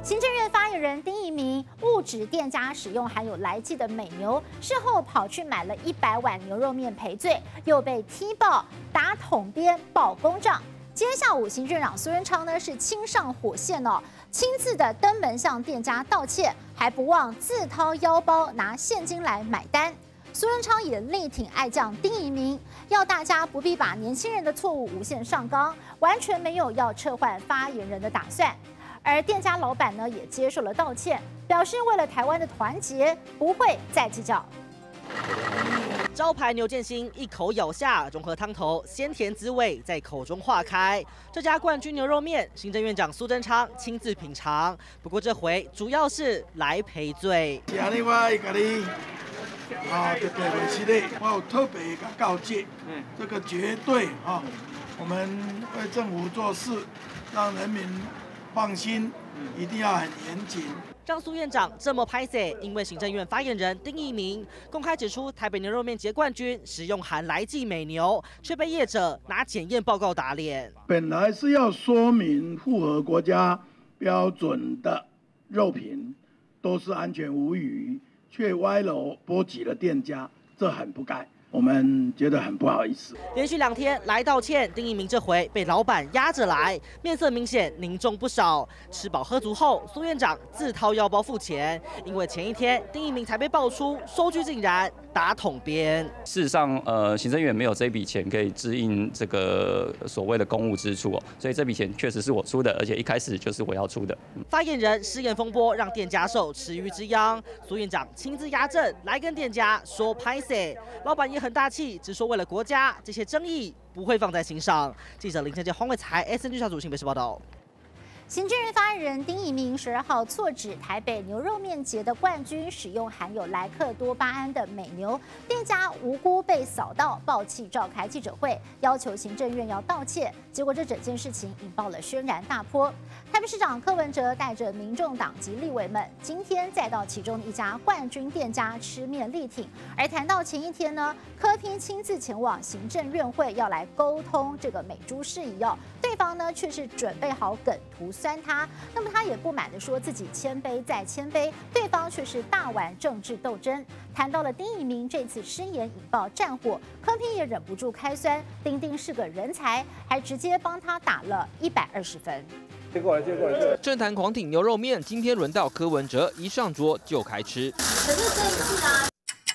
行政院发言人丁怡铭误指店家使用含有来剂的美牛，事后跑去买了100碗牛肉面赔罪，又被踢爆、打统编、报公账。今天下午，行政院长苏贞昌呢是亲上火线哦，亲自的登门向店家道歉，还不忘自掏腰包拿现金来买单。苏贞昌也力挺爱将丁怡铭，要大家不必把年轻人的错误无限上纲，完全没有要撤换发言人的打算。而店家老板呢也接受了道歉，表示为了台湾的团结，不会再计较。 招牌牛腱心一口咬下，融合汤头，鲜甜滋味在口中化开。这家冠军牛肉面，行政院长苏贞昌亲自品尝，不过这回主要是来赔罪。 是安尼，我会甲你特别为系列，我有特别甲告诫，这个绝对我们为政府做事，让人民放心，一定要很严谨。 让苏院长这么拍摄，因为行政院发言人丁怡铭公开指出，台北牛肉面节冠军使用含来剂美牛，却被业者拿检验报告打脸。 本来是要说明符合国家标准的肉品都是安全无虞，却歪楼波及了店家，这很不该。我们觉得很不好意思。 连续2天来道歉，丁怡铭这回被老板压着来，面色明显凝重不少。吃饱喝足后，苏院长自掏腰包付钱，因为前一天丁怡铭才被爆出收据竟然打统编。 事实上，行政院没有这笔钱可以支应这个所谓的公务支出哦，所以这笔钱确实是我出的，而且一开始就是我要出的。 发言人失言风波让店家受池鱼之殃，苏院长亲自压阵来跟店家说拍摄，老板也很大气，只说为了国家，这些争议不会放在心上。记者林晨杰、黄伟才 ，SNG 小组新北市报道。 行政院发言人丁怡铭12号错指台北牛肉面节的冠军使用含有莱克多巴胺的美牛，店家无辜被扫到，爆气召开记者会，要求行政院要道歉。结果这整件事情引爆了轩然大波。台北市长柯文哲带着民众党及立委们，今天再到其中的一家冠军店家吃面力挺。而谈到前一天呢，柯 P 亲自前往行政院会要来沟通这个美猪事宜哦，对方呢却是准备好梗图酸他，那么他也不满地说自己谦卑再谦卑，对方却是大玩政治斗争。谈到了丁怡铭这次失言引爆战火，柯 P 也忍不住开酸，丁丁是个人才，还直接帮他打了120分。 接过来。政坛狂挺牛肉面，今天轮到柯文哲，一上桌就开吃。 可是这一次呢？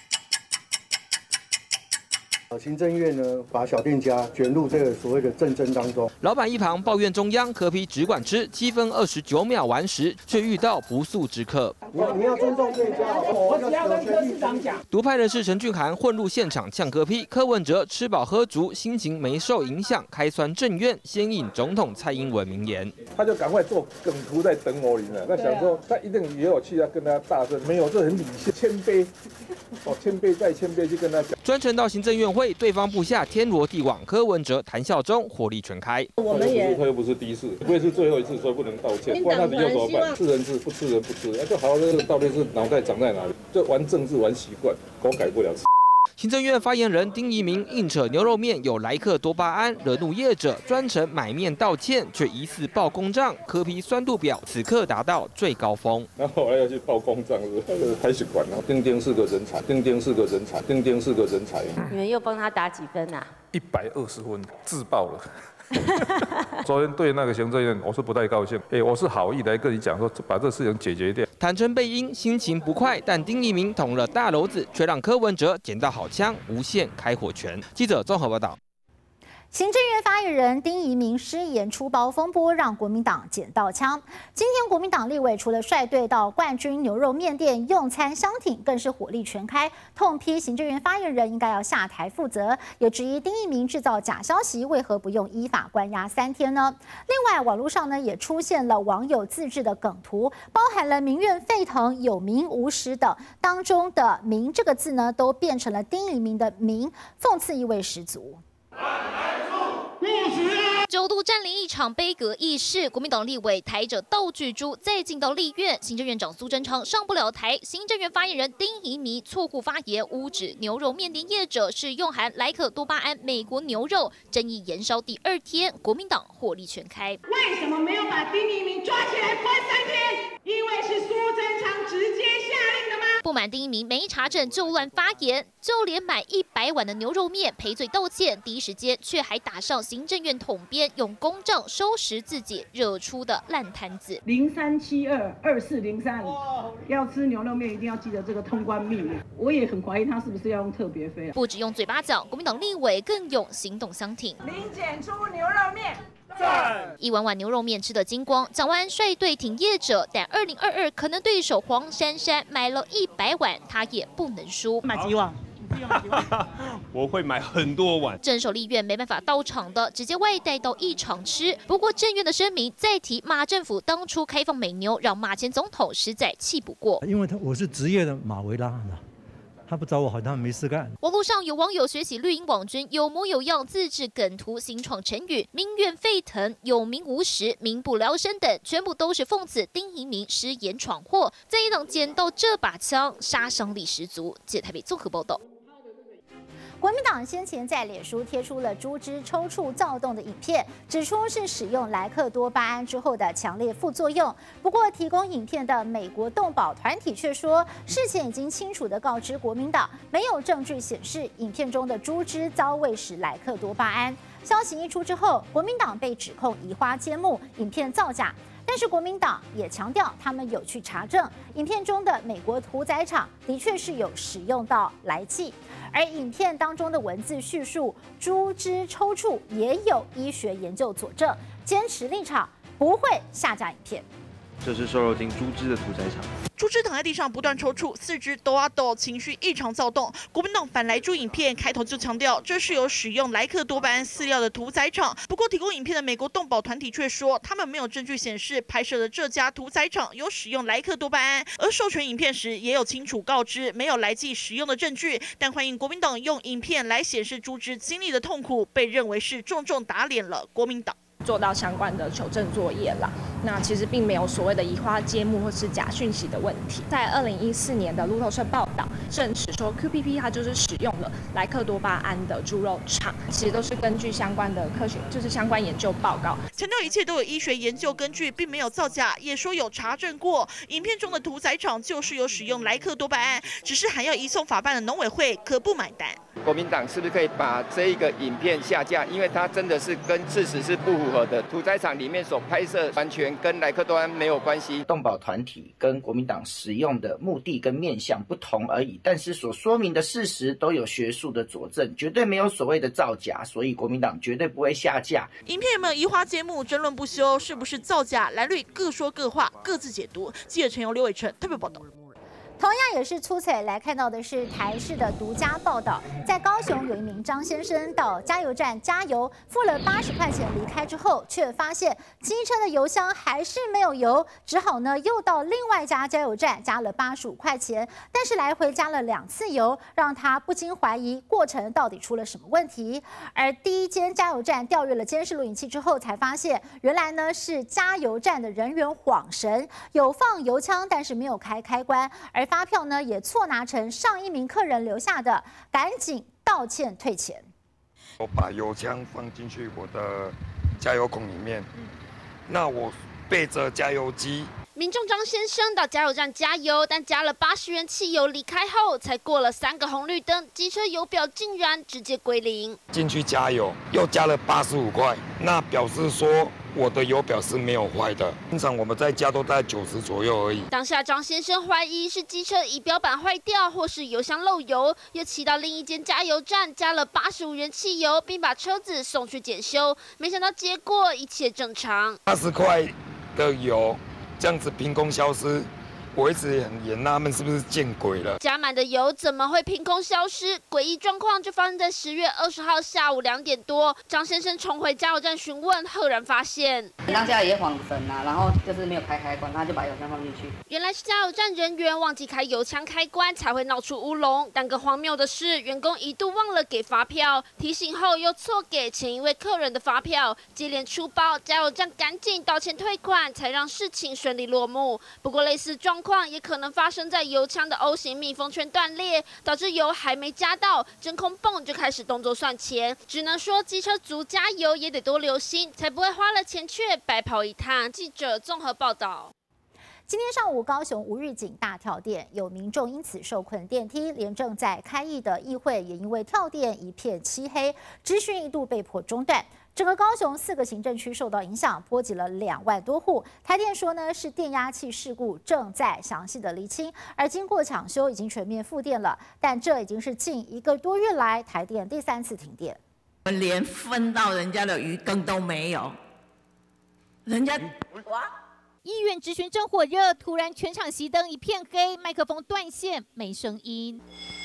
行政院呢，把小店家卷入这个所谓的政争当中。 老板一旁抱怨中央，柯 P 只管吃，7分29秒完食，却遇到不速之客。 你要尊重店家，我只要跟柯市长讲。 独派人士陈俊涵混入现场呛柯 P，柯文哲吃饱喝足，心情没受影响，开酸政院，先引总统蔡英文名言。 他就赶快做梗图在等我赢了，那想说他一定也有气要跟他大声，没有，这很理性，谦卑，谦卑再谦卑去跟他讲。 专程到行政院会，对方布下天罗地网，柯文哲谈笑中火力全开。 我们也他又不是第一次，不会是最后一次，所以不能道歉，不然他以后怎么办？吃人吃，不吃人不吃，就好好的到底是脑袋长在哪里？就玩政治玩习惯，狗改不了。 行政院发言人丁怡铭硬扯牛肉面有莱克多巴胺，惹怒业者，专程买面道歉，却疑似报公账，柯 P 酸度表此刻达到最高峰。 然后我要去报公账，开始管了。丁丁是个人才，丁丁是个人才，丁丁是个人才。 你们又帮他打几分啊 ？120分，自爆了。昨天对那个行政院，我是不太高兴。我是好意来跟你讲说，把这事情解决掉。 坦诚背因心情不快，但丁怡铭捅了大篓子，却让柯文哲捡到好枪，无限开火权。记者综合报道。 行政院发言人丁怡铭失言出包风波，让国民党捡到枪。今天国民党立委除了率队到冠军牛肉面店用餐相挺，更是火力全开，痛批行政院发言人应该要下台负责，也质疑丁怡铭制造假消息，为何不用依法关押3天呢？另外，网络上呢也出现了网友自制的梗图，包含了民怨沸腾、有名无实等，当中的“名”这个字呢，都变成了丁怡铭的“名”，讽刺意味十足。 9度占领一场杯葛议事，国民党立委抬着道具猪再进到立院，行政院长苏贞昌上不了台，行政院发言人丁怡铭错误发言，污指牛肉面店业者是用含莱克多巴胺美国牛肉，争议延烧第2天，国民党火力全开。 为什么没有把丁怡铭抓起来关3天？ 不满丁一鸣没查证就乱发言，就连买100碗的牛肉面赔罪道歉，第一时间却还打上行政院统编，用公账收拾自己惹出的烂摊子。 03722403，要吃牛肉面一定要记得这个通关密语。我也很怀疑他是不是要用特别费啊？ 不只用嘴巴讲，国民党立委更用行动相挺。 零检出牛肉面。 一碗碗牛肉面吃得精光，蒋万安率队挺业者，但2022可能对手黄珊珊买了100碗，他也不能输。 买几碗？我会买很多碗。 镇守立院没办法到场的，直接外带到议场吃。不过政院的声明再提马政府当初开放美牛，让马前总统实在气不过。 因为我是职业的马维拉的。他不找我，好像没事干。 网络上有网友学起绿营网军有模有样自制梗图，新创成语“民怨沸腾”、“有名无实”、“民不聊生”等，全部都是讽刺丁一鸣失言闯祸。在野党捡到这把枪，杀伤力十足。记者台北综合报道。 国民党先前在脸书贴出了猪只抽搐躁动的影片，指出是使用莱克多巴胺之后的强烈副作用。不过，提供影片的美国动保团体却说，事前已经清楚地告知国民党，没有证据显示影片中的猪只遭喂食莱克多巴胺。消息一出之后，国民党被指控移花接木，影片造假。但是国民党也强调，他们有去查证，影片中的美国屠宰场的确是有使用到莱剂，而影片当中的文字叙述猪只抽搐也有医学研究佐证，坚持立场不会下架影片。 这是瘦肉精猪只的屠宰场。 猪只躺在地上不断抽搐，四肢抖啊抖，情绪异常躁动。国民党反莱猪影片开头就强调，这是有使用莱克多巴胺饲料的屠宰场。不过，提供影片的美国动保团体却说，他们没有证据显示拍摄的这家屠宰场有使用莱克多巴胺，而授权影片时也有清楚告知没有莱剂使用的证据。但欢迎国民党用影片来显示猪只经历的痛苦，被认为是重重打脸了国民党。 做到相关的求证作业啦。那其实并没有所谓的移花接木或是假讯息的问题。在2014年的路透社报道证实说 ，QPP 它就是使用了莱克多巴胺的猪肉厂，其实都是根据相关的科学，就是相关研究报告， 强调一切都有医学研究根据，并没有造假，也说有查证过。影片中的屠宰场就是有使用莱克多巴胺，只是还要移送法办的农委会可不买单。 国民党是不是可以把这一个影片下架？因为它真的是跟事实是不符合的。屠宰场里面所拍摄完全跟莱克多巴胺没有关系。 动保团体跟国民党使用的目的跟面向不同而已，但是所说明的事实都有学术的佐证，绝对没有所谓的造假，所以国民党绝对不会下架。 影片有没有移花接木，争论不休，是不是造假？蓝绿各说各话，各自解读。记者陈由、刘伟成特别报道。 同样也是出彩来看到的是台视的独家报道，在高雄有一名张先生到加油站加油，付了80块钱离开之后，却发现机车的油箱还是没有油，只好呢又到另外一家加油站加了85块钱，但是来回加了2次油，让他不禁怀疑过程到底出了什么问题。而第一间加油站调阅了监视录影器之后，才发现原来呢是加油站的人员晃神，有放油枪，但是没有开开关，而发票呢也错拿成上一名客人留下的，赶紧道歉退钱。 我把油枪放进去我的加油孔里面，那我背着加油机。 民众张先生到加油站加油，但加了80元汽油离开后，才过了3个红绿灯，机车油表竟然直接归零。 进去加油又加了85块，那表示说我的油表是没有坏的。通常我们在加都在90左右而已。 当下张先生怀疑是机车仪表板坏掉，或是油箱漏油，又骑到另一间加油站加了85元汽油，并把车子送去检修。没想到结果一切正常 ，80块的油。这样子凭空消失，我一直也纳闷是不是见鬼了。 加满的油怎么会凭空消失？诡异状况就发生在10月20号下午2点多，张先生重回加油站询问，赫然发现当下也晃神啊，然后就是没有开开关，他就把油箱放进去。 原来是加油站人员忘记开油枪开关，才会闹出乌龙。但更荒谬的是，员工一度忘了给发票，提醒后又错给前一位客人的发票，接连出包，加油站赶紧道歉退款，才让事情顺利落幕。不过类似状况也可能发生在油枪的 O 型密封圈断裂，导致油还没加到，真空泵就开始动作算钱。只能说机车族加油也得多留心，才不会花了钱却白跑一趟。记者综合报道。 今天上午，高雄无预警大跳电，有民众因此受困电梯，连正在开议的议会也因为跳电一片漆黑，质询一度被迫中断。整个高雄4个行政区受到影响，波及了2万多户。台电说呢是电压器事故，正在详细的厘清。而经过抢修，已经全面复电了，但这已经是近1个多月来台电第3次停电。 我们连分到人家的鱼羹都没有，人家议院质询正火热，突然全场熄灯一片黑，麦克风断线，没声音。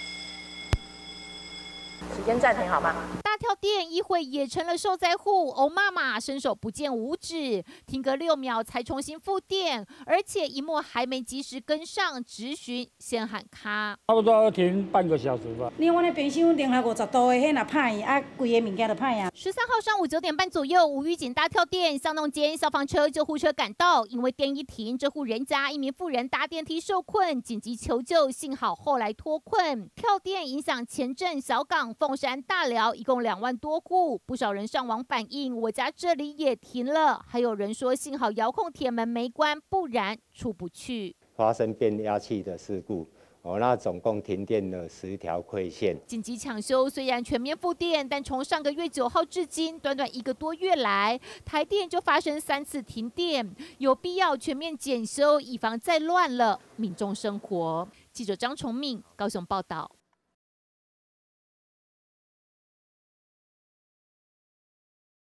时间暂停好吗？ 大跳电，议会也成了受灾户。欧妈妈伸手不见五指，停个6秒才重新复电，而且一幕还没及时跟上，质询先喊卡， 差不多要停半个小时吧。 另外呢，冰箱零下50度的，迄若歹啊，规个物件都歹啊。 13号上午9点半左右，无预警大跳电，巷弄间消防车、救护车赶到，因为电一停，这户人家一名妇人搭电梯受困，紧急求救，幸好后来脱困。跳电影响前镇、小港、凤山、大寮，一共2万多户，不少人上网反映，我家这里也停了。还有人说，幸好遥控铁门没关，不然出不去。 发生变压器的事故。那总共停电了10条馈线。 紧急抢修，虽然全面复电，但从上个月9号至今，短短1个多月来，台电就发生3次停电，有必要全面检修，以防再乱了民众生活。记者张崇敏高雄报道。